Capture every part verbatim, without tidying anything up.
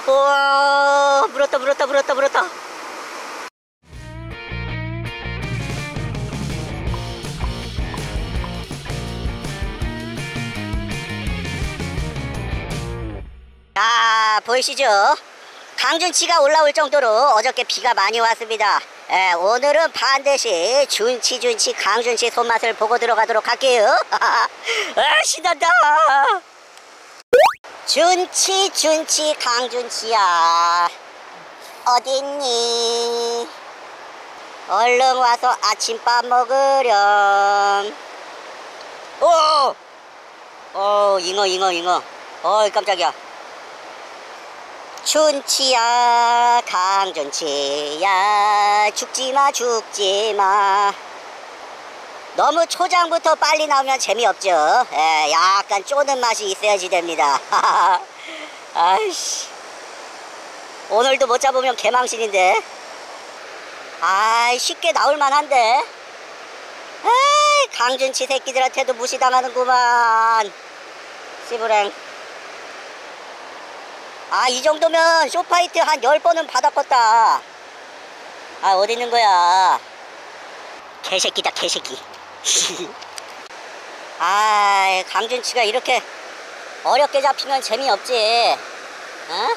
우와, 물었다 물었다 물었다 물었다. 자, 보이시죠? 강준치가 올라올 정도로 어저께 비가 많이 왔습니다. 에, 오늘은 반드시 준치 준치 강준치 손맛을 보고 들어가도록 할게요. 아, 신난다. 준치 준치 강준치야, 어딨니? 얼른 와서 아침밥 먹으렴. 오! 어, 잉어 잉어 잉어. 어이 깜짝이야. 준치야 강준치야, 죽지마 죽지마. 너무 초장부터 빨리 나오면 재미없죠. 에, 약간 쪼는 맛이 있어야지 됩니다. 아이씨, 오늘도 못 잡으면 개망신인데. 아이, 쉽게 나올만한데. 에이, 강준치 새끼들한테도 무시당하는구만. 씨부랭. 아, 이 정도면 쇼파이트 한 열 번은 받았겠다. 아, 어디 있는 거야? 개새끼다, 개새끼. 아, 강준치가 이렇게 어렵게 잡히면 재미없지. 어?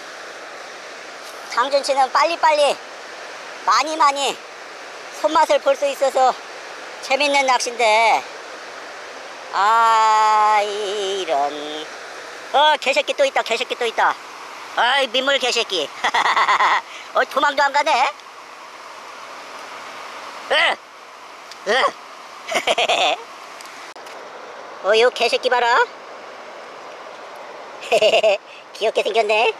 강준치는 빨리빨리 많이 많이 손맛을 볼 수 있어서 재밌는 낚시인데. 아, 이런. 어, 개새끼 또 있다, 개새끼 또 있다. 아이, 민물 개새끼. 어, 도망도 안 가네. 으! 으! 어, 요 개새끼 봐라. 귀엽게 생겼네.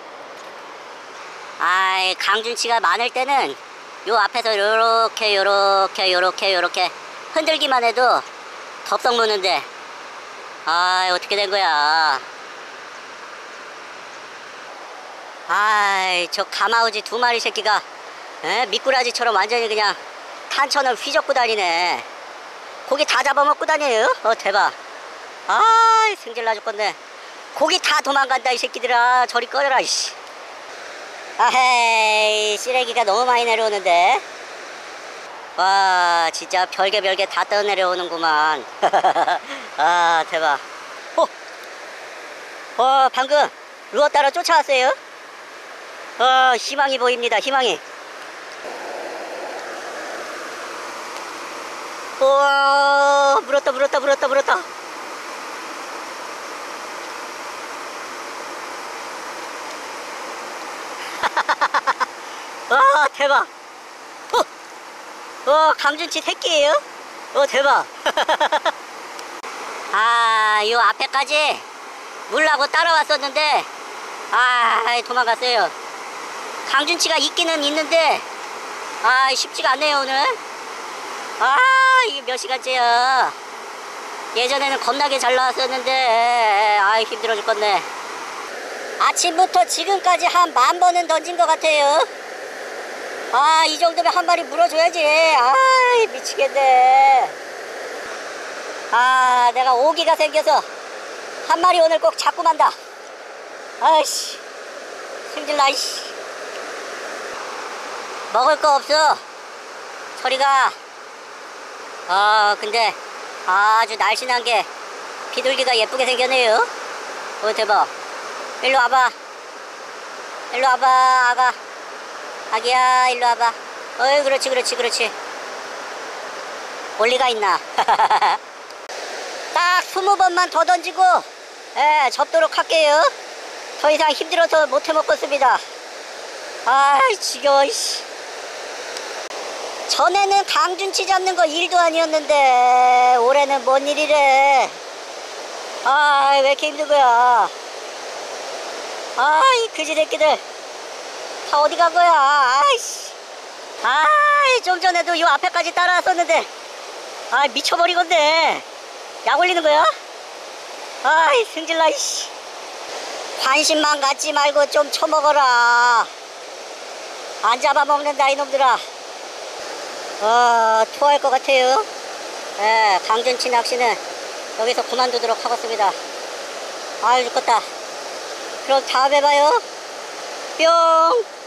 아이, 강준치가 많을 때는 요 앞에서 요렇게 요렇게 요렇게 요렇게 흔들기만 해도 덥석 무는데. 아이, 어떻게 된 거야. 아이, 저 가마우지 두 마리 새끼가 에? 미꾸라지처럼 완전히 그냥 탄천을 휘젓고 다니네. 고기 다 잡아먹고 다녀요. 어, 대박. 아이, 승질나 죽겠네. 고기 다 도망간다 이 새끼들아. 저리 꺼져라 이씨. 아헤이, 쓰레기가 너무 많이 내려오는데. 와, 진짜 별게 별게 다 떠내려오는구만. 아, 대박. 어, 어, 방금 루어 따라 쫓아왔어요. 어, 희망이 보입니다, 희망이. 우와, 물었다 물었다 물었다 물었다. 와, 대박. 어, 어, 강준치 새끼예요? 어, 대박. 아, 요 앞에까지 물라고 따라왔었는데, 아, 도망갔어요. 강준치가 있기는 있는데, 아, 쉽지가 않네요 오늘. 아, 이게 몇 시간째야. 예전에는 겁나게 잘 나왔었는데, 아, 힘들어 죽겠네. 아침부터 지금까지 한 만 번은 던진 것 같아요. 아, 이 정도면 한 마리 물어줘야지. 아, 미치겠네. 아, 내가 오기가 생겨서 한 마리 오늘 꼭 잡고 만다. 아이씨, 승질나 이씨. 먹을 거 없어. 저리가. 아, 근데 아주 날씬한 게 비둘기가 예쁘게 생겼네요. 어, 대박. 일로 와봐. 일로 와봐, 아가. 아기야, 일로 와봐. 어이, 그렇지 그렇지 그렇지. 원리가 있나. 딱 스무 번만 더 던지고 예, 접도록 할게요. 더 이상 힘들어서 못 해먹겠습니다. 아이, 지겨워 이씨. 전에는 강준치 잡는 거 일도 아니었는데 올해는 뭔 일이래. 아, 왜 이렇게 힘든 거야. 아, 이 그지 새끼들 다 어디 간 거야. 아이씨. 아, 좀 전에도 요 앞에까지 따라왔었는데 아, 미쳐버리건데. 약 올리는 거야? 아이, 승질나 이씨. 관심만 갖지 말고 좀 쳐먹어라. 안 잡아먹는다 이놈들아. 아, 토할 것 같아요. 예, 강준치 낚시는 여기서 그만두도록 하겠습니다. 아유, 죽겠다. 그럼 다음에 봐요. 뿅.